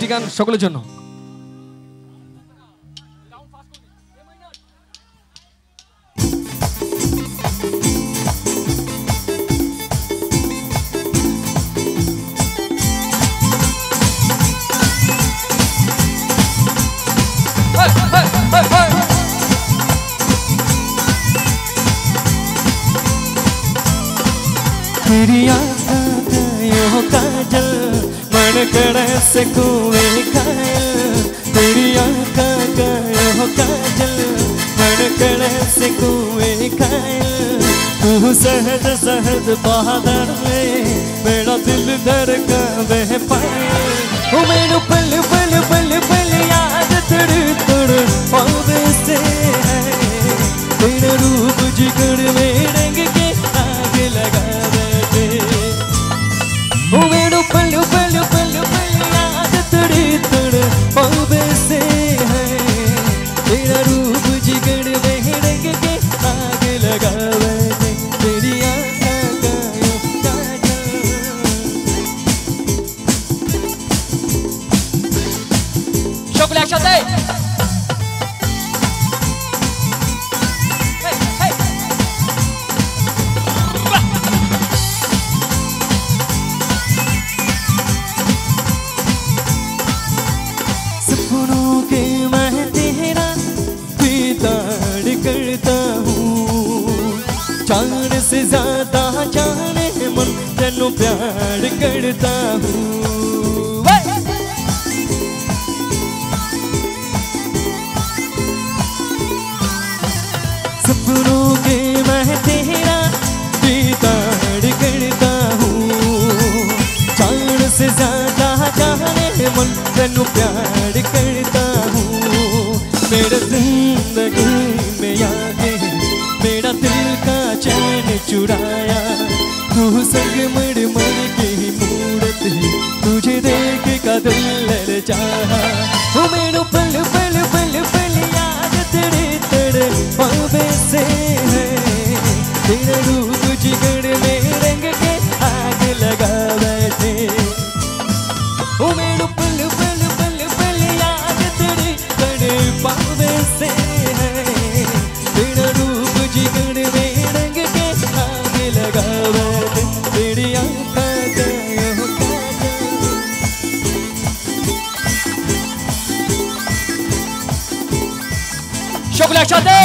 একটি গান সকলের জন্য। तेरी आँखों का यो काजल मन करे से कुएं घायल। तेरी आँखों का यो काजल मन करे से कुएं घायल। तू सहज सहज बहादुर में मेरा दिल धड़कावे पायल। ओ मैनू पल पल पल पल याद तड़ तड़ पावे से है। तेरा रूप जिगर में रंग के आग लगा पल पल पल पल याद तड़े तड़ पावे से है। तेरा रूप जिगर में रंग के आग लगावे दे। तेरी आँखों का यो काजल। সকলে একসাথে चांद से ज्यादा जाने मन तेनू प्यार करता हूँ। सपनों के मैं तेरा दीदार करता हूँ। चांद से ज्यादा जाने मन तेनू प्यार करता हूँ। मेरे जिंदगी में आके मेरा दिल का चैन चुराया। तू संग मड़ मड़ के मूरत तुझे देख का दिल ललचाया। ओ मेनू पल पल पल पल याद तेरे तड़े पावे से है। तेरा रूप जिगर में रंग के आग लगा बैठे। ओ मेनू पल पल पल पल याद तेरे तड़े पावे से है। तेरा रूप जिगर में रंग के आग लगा बैठे। तेरी आँखों का यो काजल। সকলে একসাথে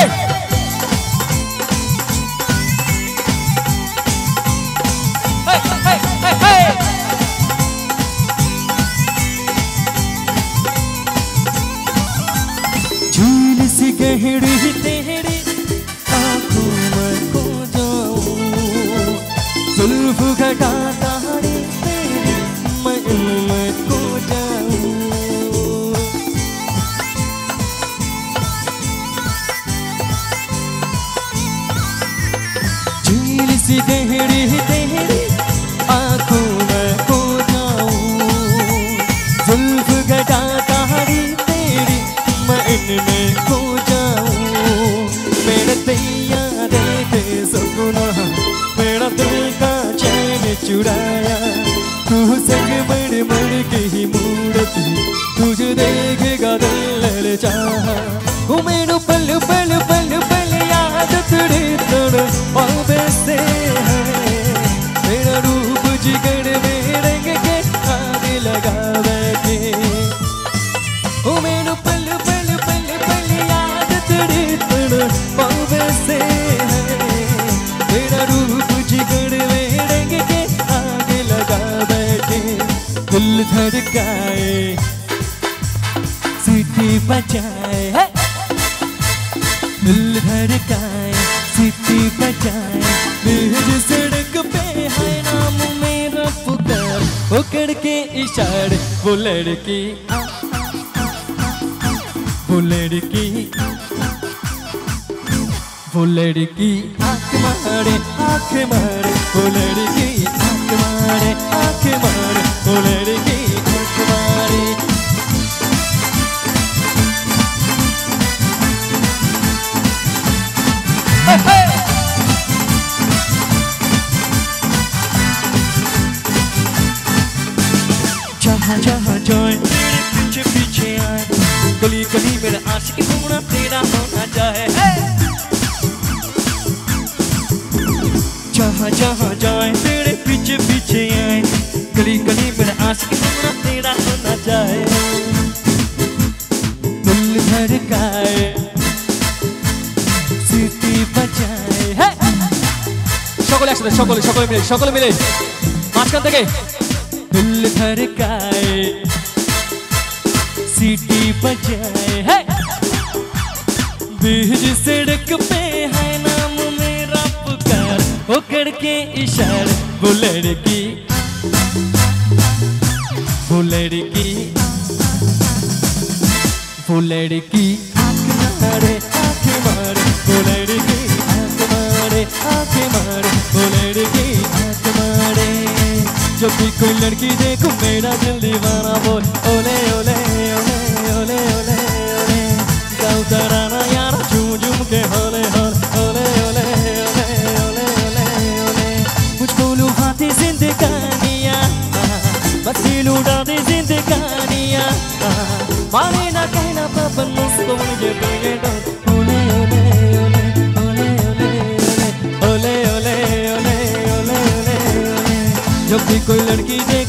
झील सी गहरी तेरी आँखों में खो जाऊं। जुल्फ घटा तारे तेरी मन में खो जाऊं। झील सी गहरी तेरी आँखों में खो जाऊं। जुल्फ घटा तारे तेरी मन में खो जाऊं। मेरा तैयार थे सपना मेरा दिल का चैन चुराया। तू संग मड़ मड़ के ही मूरत तुझे देखेगा दिल ललचाया। ओ मेनू पल पल पल पल याद तड़े तड़ पावे से है। तेरा रूप जिगर में रंग के आग लगा बैठे। ओ मेनू पल पल पल पल याद तड़े तड़ पावे से है। तेरा रूप जिगर में रंग के आग लगा बैठे। दिल धड़काए सीटी बजाए। दिल धड़काए सीटी बजाए। मेज सड़क पे है नाम मेरा पुकार। वो करके इशारे वो लड़की वो लड़की वो लड़की आँख मारे आँख मारे। वो लड़की आँख मारे आँख मारे। वो लड़की आँख मारे। जहाँ जहाँ जाए आशिक घूमना तेरा होना चाहे। जहाँ जहाँ जाए तेरे पीछे पीछे आए, गली गली मेरा आशिक घूमना तेरा होना चाहे। दिल धड़काए सीटी बजाए, সকলে একসাথে, সকলে মিলে মাঝখান থেকে। दिल धड़काए सीटी बजाए, बीच सड़क पे है नाम मेरा पुकार, वो करके इशारा वो लड़की आँख मारे आँख मारे, वो लड़की आँख मारे आँख मारे, वो लड़की आँख मारे। जब भी कोई लड़की देखो मेरा दिल दीवाना बोल ओले ओले ओले ओले ओले ओले, गाँव तराना यार झूम झूम के होले होले ओले ओले ओले ओले ओले ओले। मुझको लुभाती जिंदगानियाँ, बस लुटाती जिंदगानियाँ, माने ना कहना पापन मुझको मुझे बने दो ओले ओले ओले ओले ओले ओले ओले ओले ओले ओले ओले। जब भी कोई लड़की